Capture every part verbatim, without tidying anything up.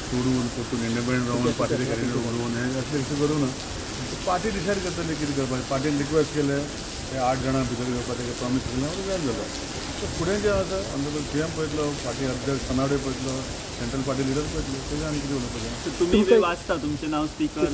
सोडून परतून इंडिपेंडंट राहून पार्टीचे कॅन्डिडेट उडवून हे असले इशू करूं ना पार्टी डिसायड करतली कितें करपाचें पार्टीन रिक्वेस्ट केले ते आठ जाणां भितर घेवपाचें प्रॉमीस केलें जायत जालें तर फुडें जें आसा आमचो सी एम पळयतलो पार्टी अध्यक्ष कनाडे पळयतलो सेंट्रल पार्टी लिडर पळयतलो तेजें आनी कितें उलोवपाचें तुमी बी वाचता तुमचें नांव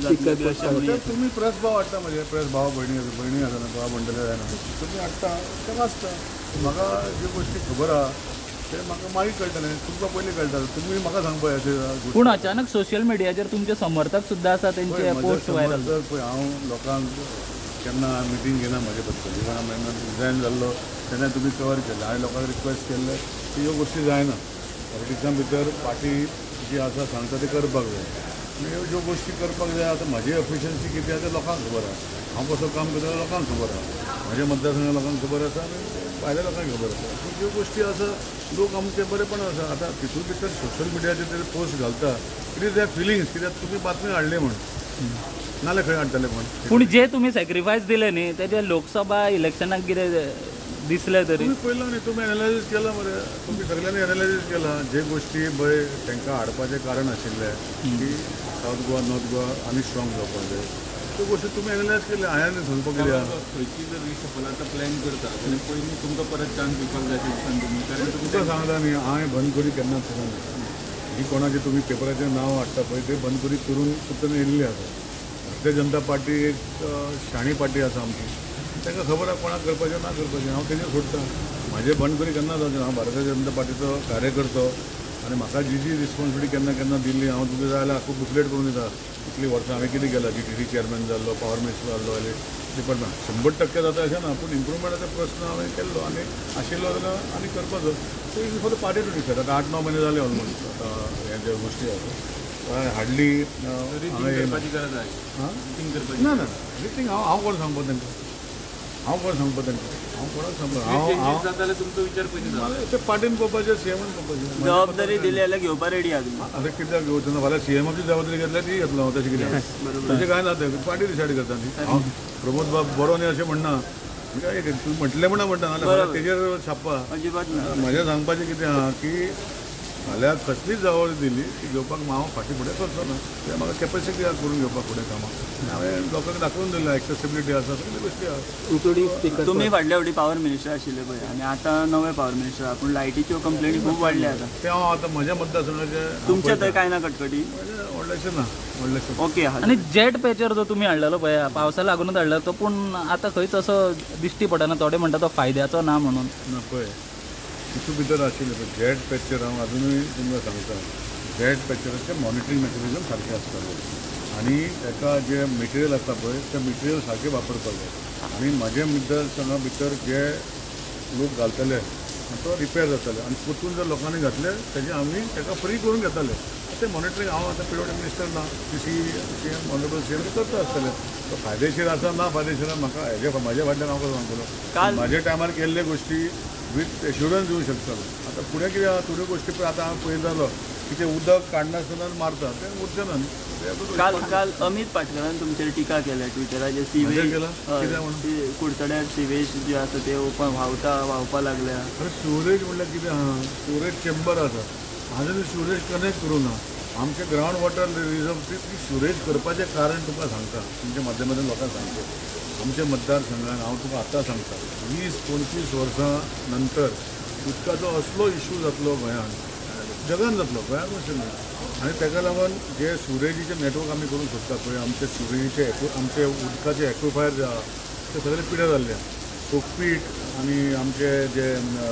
स्पीकर तुमी प्रेस भाव हाडटा म्हजे प्रेस भाव भयणी भयणी आसा ना भाव म्हणटले जायना तुमी हाडटा तें वाचता म्हाका ज्यो गोश्टी खबर आहा ते म्हाका मागीर कळटलें तुमकां पयलीं कळटा तुमी म्हाका सांगपा जाय पूण अचानक सोशल मिडियाचेर तुमचे समर्थक सुद्दां आसा तेंचे पोस्ट व्हायरल पळय हांव लोकांक केन्ना मिटींग घेना म्हाजे बद्दल इवन हांव रिजायन जाल्लो तेन्ना तुमी कवर केलें हांवें लोकांक रिक्वेस्ट केल्ले की ह्यो गोश्टी जायना पॉलिटिक्सां भितर पार्टी जी आसा सांगता ते करपाक जाय आनी ह्यो ज्यो गोश्टी करपाक जाय आतां म्हाजी एफिशियन्सी कितें आसा तें लोकांक खबर आहा हांव कसो काम करता लोकांक खबर आहा म्हाज्या मतदारसंघात लोकांक खबर आसा आनी भायल्या लोकांक खबर आसा पूण ज्यो गोश्टी आसा लोक आमचे बरेपण आसा आतां तितून भितर सोशल मिडियाचेर ते पोस्ट घालता इट इज दॅट फिलिंग्स कित्याक तुमी बातमी हाडली म्हण नाल्यार खंय हाडटले म्हण पूण जे तुमी सॅक्रिफायस दिले न्ही तेजे लोकसभा इलेक्शनाक कितें दिसले तरी तुमी पळयलो न्ही तुमी एनालायसीस केला मरे तुमी सगळ्यांनी एनालायसीस केला जे गोश्टी पळय तांकां हाडपाचें कारण आशिल्लें की सावथ गोवा नॉर्थ गोवा आनी स्ट्रॉंग जावपाक जाय त्यो गोश्टी तुमी एनालायज केले हांवें सांगपाक कितें खंयची जर रिशफलाचो प्लॅन करता जाल्यार पयलीं तुमकां परत चान्स दिवपाक जाय दिवसान तुमी कारण तुमकां सांगता न्ही हांवें बंद करी केन्नाच सांगना ही कोणाचें तुमी पेपराचेर नांव हाडटा पळय तें बंद करी करून कुत्तन येयल्ली आसा भारतीय जनता पार्टी एक शाणी पार्टी आसा आमची तांकां खबर आहा कोणाक करपाचें ना करपाचें हांव तेजेर सोडटा म्हाजें बंद करी केन्ना जावचें हांव भारतीय जनता पार्टीचो कार्यकर्तो आनी म्हाका जी जी रिस्पॉन्सिबिलिटी केन्ना केन्ना दिल्ली हांव तुका जाय जाल्यार आख्खो बुकलेट करून दिता इतलीं वर्सां हांवें कितें केलां जी टी डी चेअरमॅन जाल्लो पावर मिनिस्टर जाल्लो आनी डिपार्टमेंट शंबर टक्के जाता अशें ना पूण इम्प्रुवमेंटाचो प्रश्न हांवें केल्लो आनी आशिल्लो जाल्यार आनी करपाचो so is for the party to decide आतां आठ णव म्हयने जाले ऑलमोस्ट आतां ह्या ज्यो गोश्टी आसा हार्डली करपाची गरज आहे ना ना रिटींग हांव हांव कोण सांगपा तांकां हांव कोण सांगपा तांकां हांव कोणाक सांगपा हांव जाल्यार तुमचो विचार पयलीं ते पार्टीन पळोवपाचें सीएमान पळोवपाचें जबाबदारी दिली जाल्यार घेवपा रेडी आहा तुमी आतां कित्याक घेवचो ना फाल्यां सीएमाची जबाबदारी घेतल्यार ती घेतलो हांव तशें कितें तशें कांय ना तें पार्टी डिसायड करता न्ही हांव प्रमोद बाब बरो न्ही अशें म्हणना काय तूं म्हटलें म्हणा म्हणटा नाल्यार तेजेर छापा अजिबात ना म्हाजें सांगपाचें कितें आहा की फाल्यां कसलीच जबाबदारी दिली ती घेवपाक हांव फाटीं फुडें करचो ना कित्याक म्हाका कॅपेसिटी आहा करून घेवपाक फुडें कामां हांवें लोकांक दाखोवन दिला एक्सेसिबिलिटी आसा सगळ्यो गोश्टी आहा तुमी फाटल्या फावटी पावर मिनिस्टर आशिल्ले पळय आनी आतां नवे पावर मिनिस्टर आहा पूण लायटीच्यो कंप्लेनी खूब वाडल्या आतां ते हांव आतां म्हज्या मतदारसंघाचे तुमच्या थंय कांय ना कटकटी व्हडलेशें ना व्हडलेशें ओके आनी जेट पेचर जो तुमी हाडलेलो पळय पावसा लागूनच हाडलो तो पूण आतां खंयच असो दिश्टी पडना थोडे म्हणटा तो फायद्याचो ना म्हणून ना पळय तितू भितर आशिल्लें पळय जेट पॅचर हांव अजुनूय तुमकां सांगता जेट पॅचराचें मॉनिटरींग मेकॅनिझम सारकें आसतालें आनी ताका जें मटेरियल आसता पळय तें मटेरियल सारकें वापरपाक जाय आनी म्हाजे मतदारसंघा भितर जे लोक घालतले तो रिपेर जाताले आनी परतून जर लोकांनी घातले तेजें आमी ताका फ्री करून घेताले तें मॉनिटरींग हांव आतां पिडब्ल्यू मिनिस्टर ना C C C M honourable C M करता आसतलें तो फायदेशीर आसा ना फायदेशीर आसा म्हाका हेजे म्हाज्या फाटल्यान हांव कसो सांगतलो म्हाज्या टायमार केल्ले गोश्टी वीथ एश्युरन्स दिवंक शकतालो आतां फुडें कितें आहा थोड्यो गोश्टी पळय आतां हांव पळयत जालो की तें उदक काडनासतना मारता तें उरचें ना न्ही काल काल अमित पाटकरान तुमचेर टिका केल्या ट्विटराचेर सिवेज कुडचड्यार सिवेज जे आसा ते ओपन व्हांवता व्हांवपा लागल्या अरे स्टोरेज म्हणल्यार कितें आहा स्टोरेज चेंबर आसा हांवें स्टोरेज कनेक्ट करूं ना आमचे ग्रावंड वॉटर रिजर्व ती स्टोरेज करपाचें कारण तुका सांगता तुमच्या माध्यमांतल्यान लोकांक सांगता आमच्या मतदारसंघान हांव तुका आतां सांगता वीस पंचवीस वर्सां नंतर उदकाचो असलो इश्यू जातलो गोंयांत जगान जातलो गोंयांत अशें न्ही आनी ताका लागून जे सुरेजीचें नॅटवर्क आमी करूंक सोदता पळय आमचे सुरेजीचे एकू आमचे उदकाचे एक्विफायर जे आहा ते सगळे पिड्यार जाल्ले कोकपीट आनी आमचे जे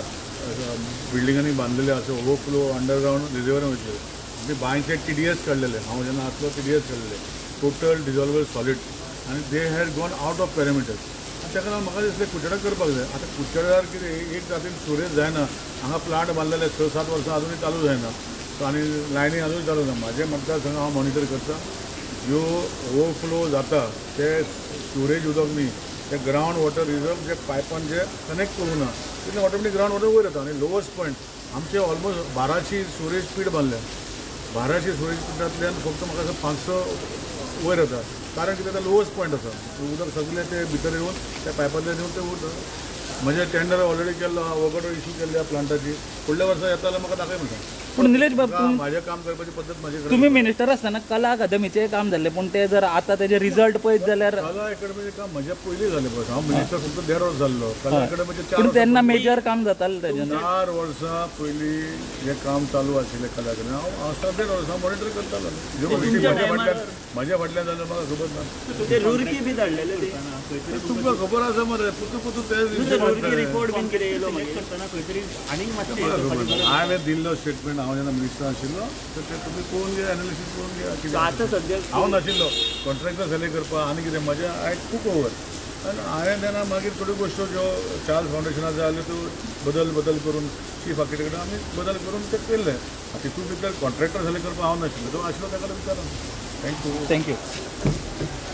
बिल्डिंगांनी बांदलेले आसा ओवरफ्लो अंडरग्रावंड रिजर्वर वयतले आमी बांयचे टी डी एस काडलेले हांव जेन्ना आसलो टी डी एस काडलेले टोटल डिजॉल्वेबल सॉलीड आनी they had gone out of parameter आनी ताका लागून म्हाका दिसलें कुडचड्यार करपाक जाय आतां कुडचड्यार कितें एक जातीन स्टोरेज जायना हांगा प्लांट बांदलेले स सात वर्सां अजुनूय चालू जायना आनी लायनी अजून चालू ना म्हाजे मतदारसंघ हांव मॉनिटर करता ज्यो ओवरफ्लो जाता ते स्टोरेज उदक न्ही ते ग्रावंड वॉटर रिजर्व जे पायपान जे कनेक्ट करूं ना तितलें ऑटोमॅटीक ग्रावंड वॉटर वयर येता आनी लोवस्ट पॉयंट आमचे ऑलमोस्ट बाराशी स्टोरेज स्पीड बांदल्या बाराशे स्टोरेज स्पिडांतल्यान फक्त म्हाका असं पांच स वयर येता कारण कितें आतां लोवस्ट पॉयंट आसा उदक सगळें ते भितर येवन त्या पायपांतल्यान येवन ते उरता म्हजें टेंडर ऑलरेडी केल्लो आहा वगड इश्यू केल्ली आहा प्लांटाची फुडल्या वर्सा येता जाल्यार म्हाका दाखय म्हणटा पूण निलेश बाब म्हाका म्हाजें काम करपाची पद्दत म्हाजे कडेन तुम्ही मिनिस्टर आसतना कला अकादमीचें काम जाल्लें पूण ते जर आतां तेजे रिजल्ट पळयत जाल्यार कला अकॅडमीचें काम म्हज्या पयलीं जालें पळय हांव मिनिस्टर फक्त देड वर्स जाल्लो कला अकॅडमीचें चार पूण तेन्ना मेजर काम जातालें तेजें चार वर्सां पयलीं जें काम चालू आशिल्लें कला अकॅडमी हांव आसा देड वर्सां मॉनिटर करतालो ह्यो गोश्टी म्हाज्या फाटल्यान म्हाज्या फाटल्यान जाल्यार म्हाका खबर ना ते रुरकी बी धाडलेले ते तुमकां खबर आसा मरे पुतू पुतू ते रुरकी रिपोर्ट बीन कितें येयलो मागीर हांवें दिल्लो स्टेटमेंट हांव जेन्ना मिनिस्टर आशिल्लो तर ते तुमी पळोवन घे एनालिसीस पळोवन घे कितें आतां सद्या हांव नाशिल्लो कॉन्ट्रॅक्टर सिलेक्ट करपाक आनी कितें म्हजें आय टूक ओवर आनी हांवें तेन्ना मागीर थोड्यो गोश्टी ज्यो चार्ल्स फावंडेशनाक जाय आसल्यो त्यो बदल बदल करून चीफ आर्किटेक्ट आमी बदल करून ते केल्ले तितून भितर कॉन्ट्रॅक्टर सिलेक्ट करपाक हांव नाशिल्लो तो आशिल्लो ताका विचारा थँक्यू थँक्यू